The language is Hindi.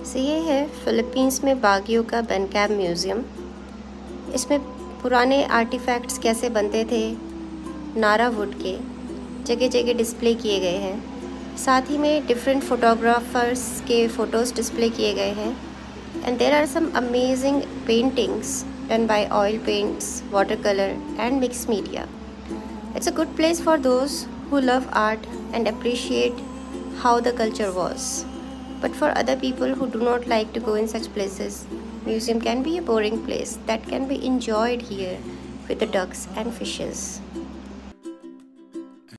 सो ये है फ़िलीपींस में बागियो का बेनकैम म्यूज़ियम। इसमें पुराने आर्टिफैक्ट्स कैसे बनते थे नारा वुड के जगह जगह डिस्प्ले किए गए हैं। साथ ही में डिफरेंट फोटोग्राफर्स के फ़ोटोज़ डिस्प्ले किए गए हैं। And there are some amazing paintings done by oil paints, water colour and mix media. It's a good place for those who love art and appreciate how the culture was. But for other people who do not like to go in such places, museum can be a boring place that can be enjoyed here with the ducks and fishes.